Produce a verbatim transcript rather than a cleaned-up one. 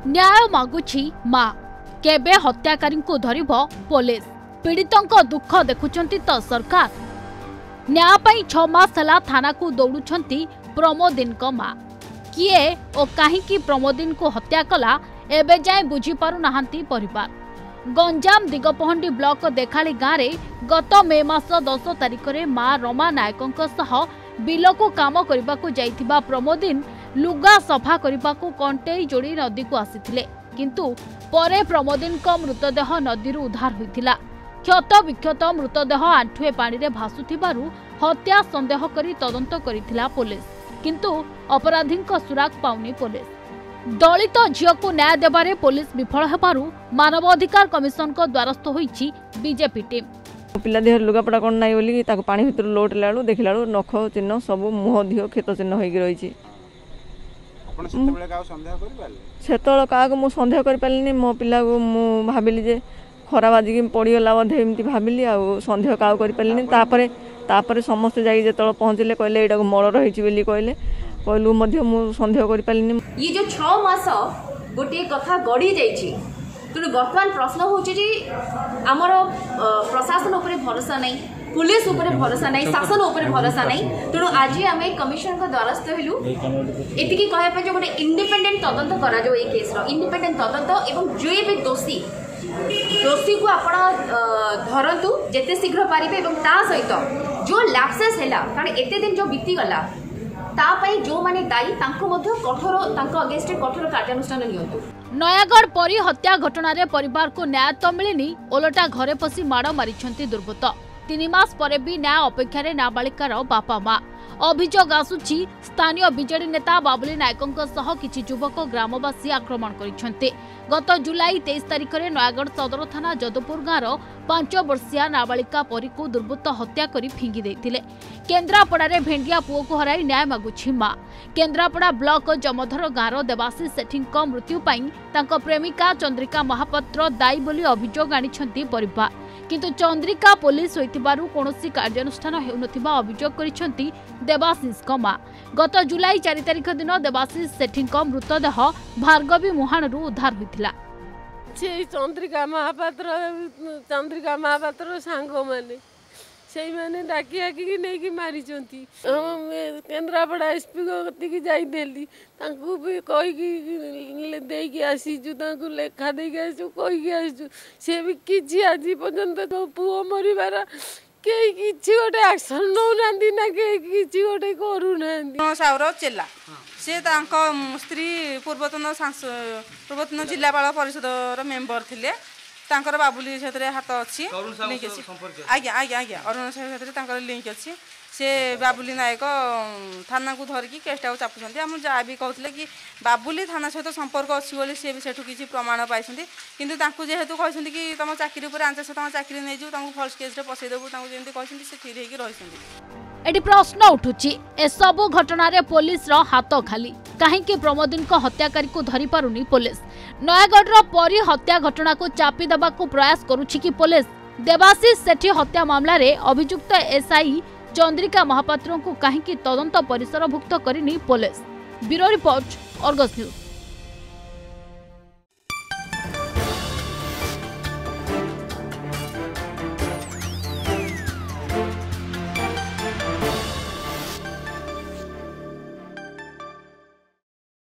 न्याय मागुछि मां केबे हत्याकारी को धरिब पुलिस पीड़ितों दुख देखुचंती तो सरकार न्याय पई छ मास हला थाना को दौड़ुछंती प्रमोदिन को मां किए ओ काहीकि प्रमोदिन को हत्या कला एबे जाए बुझी पारु नाहंती परिवार। गंजाम दिगपहंडी ब्लॉक देखाली गाँव में गत मे मास दस तारिख में मां रमा नायकों सह बिल को काम करने को जाइथिबा प्रमोदिन लुगा सफा करने को कंटेई जोड़ी नदी को आसीथिले किंतु परे प्रमोदिन को मृतदेह नदी उद्धार होइथिला। क्षत विक्षत मृतदेह आंठुए पानी रे भासुथिबारु हत्या संदेह करी तदंत करिथिला पुलिस किंतु अपराधी सुराग पाउनी पुलिस। दलित झील को न्याय देबारे पुलिस विफल हेबारु मानवाधिकार कमिशन को द्वारस्थ होईछि बीजेपी टीम। पिला देह लुगापड़ा कौन नाई बोली ताको पानी भितर लोट लालु देखला नख चिन्ह सब मुह दिह खेत चिन्ह होगी रही सेतल क्या मु सन्देह कर पारे मो पिला को मु भाविली जे खरा बाजिक पड़गला बोधे एमती भाविली आ सन्देह क्या कर पारे तापर तापर समस्त जाई जेतल पहुँचले कहले एटा मल रही बोली कहले कहलु मध्य मु सन्देह कर पारे। ये जो छह मास गोटे कथा गड़ी जाइछि तेणु बर्तमान प्रश्न होची आमर प्रशासन उपरे भरोसा नहीं पुलिस उपरे भरोसा नहीं शासन उपरे भरोसा नहीं तेणु आज आम कमिशन का द्वारस्थ हेलु एतिकी कहबा जो गोटे इंडिपेंडेंट तदंत करा जो ए केस रो इंडिपेंडेंट तदंत एवं जो भी दोषी दोषी को आपण धरतु जेते शीघ्र पारिबे एवं ता सहित जो लैप्सेस हैला कारण एते दिन जो बीती गला तापाई जो माने दायी तांको मध्य कठोर तांको अगेंस्ट कठोर कार्यानुष्ठान नियंतु। नयागढ़ परी हत्या घटना रे परिवार को न्याय तो मिलनी ओलटा घरे पसी माड़ मारिछंती दुर्बृत्त तीन मास परे भी न्याय अपेक्षा रे नाबालिकार बापा मां अभियोग आसुछि स्थानीय बीजेडी नेता बाबुली नायकों सह किछि युवक ग्रामवासी आक्रमण करिछंती। गत जुलाई तेईस तारिख में नयागढ़ सदर थाना जदपुर गाँव पांच वर्षीय नाबालिका परी को दुर्बृत्त हत्या करी फिंगी देथिले। केन्द्रापड़ा रे भेंडिया पुओ को हराई न्याय मागुछि मां। केन्द्रापड़ा ब्लॉक जमधर गाँव देवाशीष सेठींक मृत्यु पई तांको प्रेमिका चंद्रिका महापात्र दायी बोली अभियोग आनिछंती परिवार किंतु चंद्रिका पुलिस होइतिबारु कोनोसी कार्यानुष्ठान हेउनथिबा अभियोग करिछंती देवाशीष मां। गत जुलाई चार तारिख दिन देवाशीष सेठींक मृतदेह भार्गवी मुहाणरू उद्धार होइतिला। चंद्रिका महापात्र चंद्रिका महापात्र सांग माने से मैंने डाकी आकी नहीं मारी केन्द्रापड़ा एसपी को जाइली भी कहीकि आसीचु लेखा देकी आसु कहीकि आसु सी भी किसी आज पर्यंत पुओ मरबार कई कि गोटे एक्शन नौना ना कई कि गोटे करूना साउर चेला से स्त्री पूर्वतन पूर्वतन जिलापाल परिषद मेम्बर थिले तांकर बाबुली से हाथ अच्छी आज्ञा आज्ञा आज्ञा अरुण साहब लिंक अच्छी से बाबुली नायक थाना को धरिकी केसटा को चापुंट आम जहाँ भी कहते कि बाबुली थाना सहित संपर्क अच्छी बोली सी भी सेठू किसी प्रमाण पाई किंतु जेहेतु कहते कि तुम चाकरी पर आंच तुम चाकरी नहीं जाऊ फल्स केस पसईदेबू जमी कहते से स्थिर होकर रही। एटी प्रश्न उठुची ए सबु घटना रे पुलिस रो हाथ खाली काहेकि प्रमोदिन को हत्याकारी को धरी पारुनी पुलिस। नयागढ़ रो परी हत्या घटना को चापी देबा को प्रयास करूची कि पुलिस देवाशीष सेठी हत्या मामला रे अभियुक्त एसआई चंद्रिका महापात्र को काहेकि तदंत परिसरभुक्त करिनी police. Bureau report Argus news.